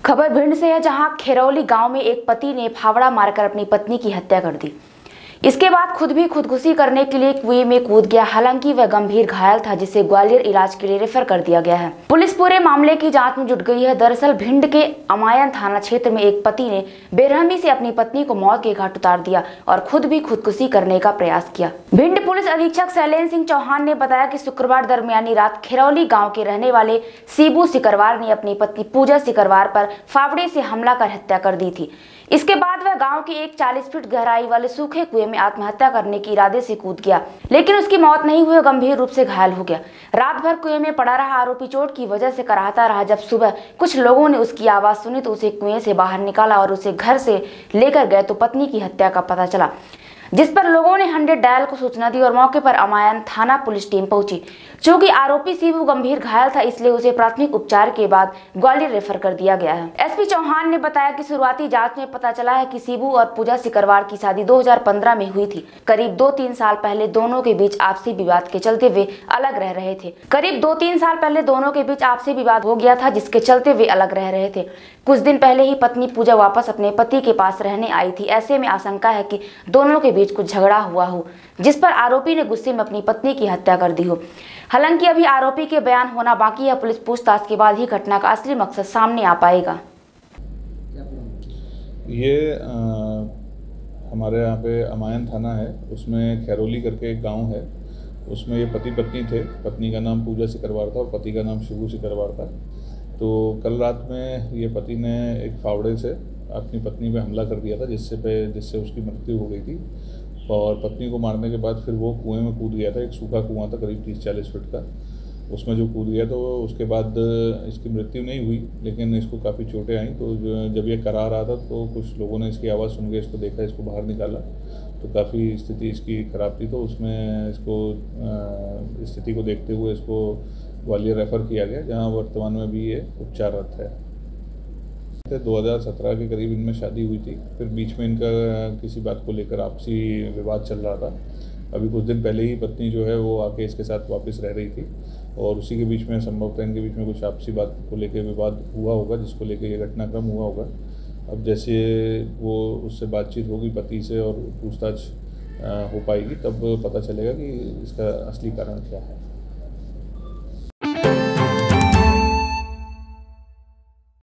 खबर भिंड से है, जहां खैरौली गांव में एक पति ने फावड़ा मारकर अपनी पत्नी की हत्या कर दी। इसके बाद खुद भी खुदकुशी करने के लिए कुएं में कूद गया। हालांकि वह गंभीर घायल था, जिसे ग्वालियर इलाज के लिए रेफर कर दिया गया है। पुलिस पूरे मामले की जांच में जुट गई है। दरअसल भिंड के अमायन थाना क्षेत्र में एक पति ने बेरहमी से अपनी पत्नी को मौत के घाट उतार दिया और खुद भी खुदकुशी करने का प्रयास किया। भिंड पुलिस अधीक्षक शैलेंद्र सिंह चौहान ने बताया कि शुक्रवार दरमियानी रात खैरौली गाँव के रहने वाले शिबू सिकरवार ने अपनी पत्नी पूजा सिकरवार पर फावड़े से हमला कर हत्या कर दी थी। इसके बाद वह गांव के एक 40 फीट गहराई वाले सूखे कुएं में आत्महत्या करने के इरादे से कूद गया, लेकिन उसकी मौत नहीं हुई, गंभीर रूप से घायल हो गया। रात भर कुएं में पड़ा रहा आरोपी चोट की वजह से कराहता रहा। जब सुबह कुछ लोगों ने उसकी आवाज सुनी तो उसे कुएं से बाहर निकाला और उसे घर से लेकर गए तो पत्नी की हत्या का पता चला, जिस पर लोगों ने 100 डायल को सूचना दी और मौके पर अमायन थाना पुलिस टीम पहुंची। चूंकि आरोपी शिबू गंभीर घायल था, इसलिए उसे प्राथमिक उपचार के बाद ग्वालियर रेफर कर दिया गया है। एसपी चौहान ने बताया कि शुरुआती जांच में पता चला है कि शिबू और पूजा सिकरवार की शादी 2015 में हुई थी। करीब 2-3 साल पहले दोनों के बीच आपसी विवाद के चलते वे अलग रह रहे थे। करीब 2-3 साल पहले दोनों के बीच आपसी विवाद हो गया था, जिसके चलते वे अलग रह रहे थे। कुछ दिन पहले ही पत्नी पूजा वापस अपने पति के पास रहने आई थी। ऐसे में आशंका है कि दोनों के बीच कुछ झगड़ा हुआ हो, जिस पर आरोपी ने गुस्से में अपनी पत्नी की हत्या कर दी हो। हालांकि अभी आरोपी के बयान होना बाकी है। पुलिस पूछताछ के बाद ही घटना का असली मकसद सामने आ पाएगा। ये हमारे यहाँ पे अमायन थाना है, उसमें खैरौली करके एक गांव है। उसमें ये पति पत्नी थे। पत्नी का नाम पूजा सिकरवार था और पति का नाम शिबू सिकरवार था। तो कल रात में ये पति ने एक फावड़े से अपनी पत्नी पे हमला कर दिया था, जिससे उसकी मृत्यु हो गई थी। और पत्नी को मारने के बाद फिर वो कुएं में कूद गया था। एक सूखा कुआं था करीब 30-40 फीट का, उसमें जो कूद गया तो उसके बाद इसकी मृत्यु नहीं हुई, लेकिन इसको काफ़ी चोटें आई। तो जब ये करा रहा था तो कुछ लोगों ने इसकी आवाज़ सुन के इसको देखा, इसको बाहर निकाला तो काफ़ी स्थिति इसकी ख़राब थी। तो उसमें इसको स्थिति को देखते हुए इसको ग्वालियर रेफ़र किया गया, जहाँ वर्तमान में भी ये उपचाररत है। 2017 के करीब इनमें शादी हुई थी। फिर बीच में इनका किसी बात को लेकर आपसी विवाद चल रहा था। अभी कुछ दिन पहले ही पत्नी जो है वो आके इसके साथ वापस रह रही थी और उसी के बीच में संभवतः इनके बीच में कुछ आपसी बात को लेकर विवाद हुआ होगा, जिसको लेकर ये घटनाक्रम हुआ होगा। अब जैसे वो उससे बातचीत होगी पति से और पूछताछ हो पाएगी, तब पता चलेगा कि इसका असली कारण क्या है।